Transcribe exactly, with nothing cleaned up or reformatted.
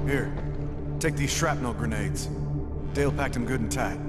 Here, take these shrapnel grenades. Dale packed them good and tight.